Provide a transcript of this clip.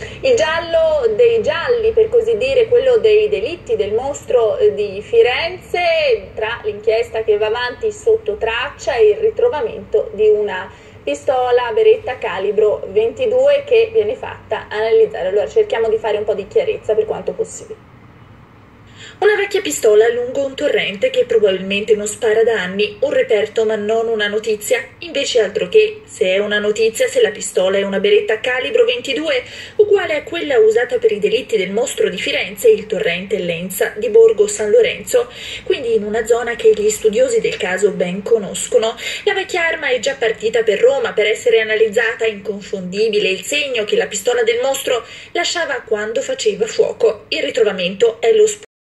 Il giallo dei gialli, per così dire, quello dei delitti del mostro di Firenze, tra l'inchiesta che va avanti sotto traccia e il ritrovamento di una pistola Beretta calibro 22 che viene fatta analizzare. Allora cerchiamo di fare un po' di chiarezza per quanto possibile. Una vecchia pistola lungo un torrente che probabilmente non spara da anni, un reperto ma non una notizia, invece altro che, se è una notizia, se la pistola è una Beretta calibro 22, uguale a quella usata per i delitti del mostro di Firenze, il torrente Lenza di Borgo San Lorenzo, quindi in una zona che gli studiosi del caso ben conoscono. La vecchia arma è già partita per Roma per essere analizzata, inconfondibile il segno che la pistola del mostro lasciava quando faceva fuoco. Il ritrovamento è lo